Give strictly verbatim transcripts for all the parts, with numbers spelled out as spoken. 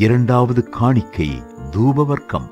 இரண்டாவது காணிக்கை தூபவர்க்கம்.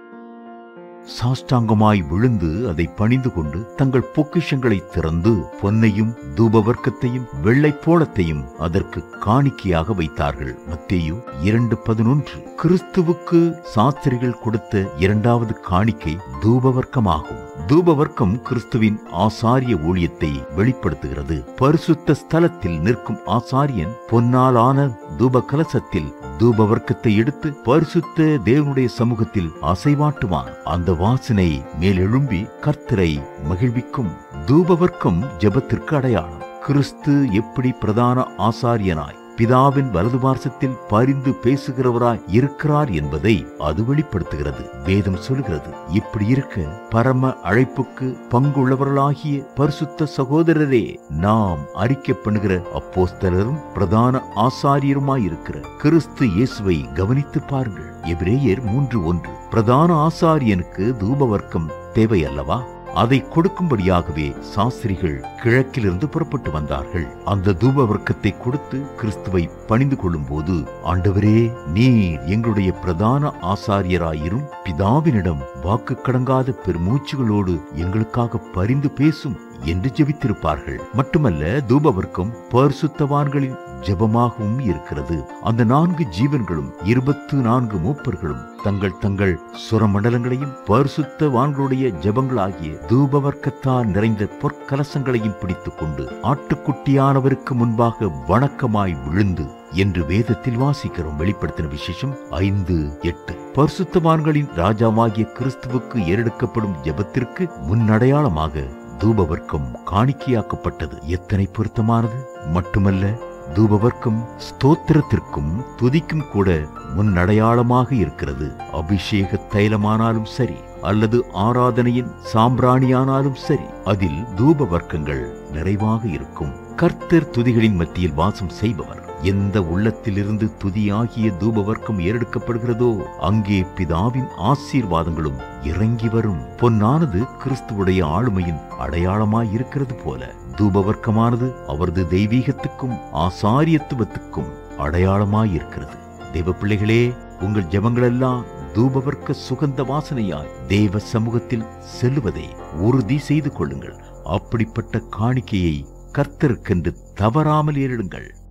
சாஷ்டாங்கமாய் விழுந்து அதை பணிந்து கொண்டு தங்கள் பொக்கிஷங்களை திறந்து பொன்னையும் தூபவர்க்கத்தையும் வெள்ளைப்போளத்தையும் அதற்கு காணிக்கையாக வைத்தார்கள். மத்தேயு இரண்டு பதினொன்று. கிறிஸ்துவுக்கு சாஸ்திரிகள் கொடுத்த இரண்டாவது காணிக்கை தூபவர்க்கமாகும். தூபவர்க்கம் கிறிஸ்துவின் ஆசாரிய ஊழியத்தை வெளிப்படுத்துகிறது. பரிசுத்த ஸ்தலத்தில் நிற்கும் ஆசாரியன் பொன்னாலான தூப கலசத்தில் தூபவர்க்கத்தை எடுத்து பரிசுத்த தேவனுடைய சமூகத்தில் அசைவாட்டுவான். அந்த வாசனை மேலெழும்பி கர்த்தரை மகிழ்விக்கும். தூபவர்க்கம் ஜெபத்திற்கு அடையாளம். கிறிஸ்து எப்படி பிரதான ஆசாரியனாய் பிதாவின் வலது பார்சத்தில் பரிந்து பேசுகிறவராய் இருக்கிறார் என்பதை அது வெளிப்படுத்துகிறது. வேதம் சொல்கிறது, இப்படி இருக்க பரம அழைப்புக்கு பங்குள்ளவர்களாகிய பரிசுத்த சகோதரரே, நாம் அறிக்கை பண்ணுகிற அப்போஸ்தலரும் பிரதான ஆசாரியருமாயிருக்கிற கிறிஸ்து இயேசுவை கவனித்து பாருங்கள். எபிரேயர் மூன்று ஒன்று. பிரதான ஆசாரியனுக்கு தூபவர்க்கம் தேவை அல்லவா? அதை கொடுக்கும்படியாகவே சாஸ்திரிகள் கிழக்கிலிருந்து புறப்பட்டு வந்தார்கள். அந்த தூபவர்க்கத்தை கொடுத்து கிறிஸ்துவை பணிந்து கொள்ளும் போது, ஆண்டவரே, நீர் எங்களுடைய பிரதான ஆசாரியராயிரும், பிதாவினிடம் வாக்கு கடங்காத பெருமூச்சுகளோடு எங்களுக்காக பரிந்து பேசும் என்று ஜெபித்திருப்பார்கள். மட்டுமல்ல, தூபவர்க்கம் பரிசுத்தவான்களின் ஜெபமாகவும் இருக்கிறது. அந்த நான்கு ஜீவன்களும் இருபத்து நான்கு மூப்பர்களும் தங்கள் தங்கள் சுரமண்டலங்களையும் பரிசுத்தவான்களுடைய ஜெபங்களாகிய தூபவர்க்கத்தால் நிறைந்த பொற்கலசங்களையும் பிடித்துக் கொண்டு ஆட்டுக்குட்டியானவருக்கு முன்பாக வணக்கமாய் விழுந்து என்று வேதத்தில் வாசிக்கிறோம். வெளிப்படுத்தின விசேஷம் ஐந்து எட்டு. பரிசுத்தவான்களின் ராஜாவாகிய கிறிஸ்துவுக்கு ஏறெடுக்கப்படும் ஜெபத்திற்கு முன்னடையாளமாக தூபவர்க்கம் காணிக்கையாக்கப்பட்டது. எத்தனை பொருத்தமானது! மட்டுமல்ல, தூபவர்க்கம் ஸ்தோத்திரத்திற்கும் துதிக்கும் கூட முன்னடையாளமாக இருக்கிறது. அபிஷேக தைலமானாலும் சரி அல்லது ஆராதனையின் சாம்பிராணியானாலும் சரி, அதில் தூபவர்க்கங்கள் நிறைவாக இருக்கும். கர்த்தர் துதிகளின் மத்தியில் வாசம் செய்பவர். எந்த உள்ளத்திலிருந்து துதியாகிய தூபவர்க்கம் ஏறெடுக்கப்படுகிறதோ அங்கே பிதாவின் ஆசீர்வாதங்களும் இறங்கி வரும். பொன்னானது கிறிஸ்துவுடைய ஆளுமையின் அடையாளமாய் இருக்கிறது போல, தூபவர்க்கமானது அவரது தெய்வீகத்துக்கும் ஆசாரியத்துவத்துக்கும் அடையாளமாயிருக்கிறது. தேவ பிள்ளைகளே, உங்கள் ஜெபங்களெல்லாம் தூபவர்க்க சுகந்த வாசனையாய் தேவ சமூகத்தில் செல்லுவதை உறுதி செய்து கொள்ளுங்கள். அப்படிப்பட்ட காணிக்கையை கர்த்தருக்கென்று தவறாமல் ஏறிடுங்கள்.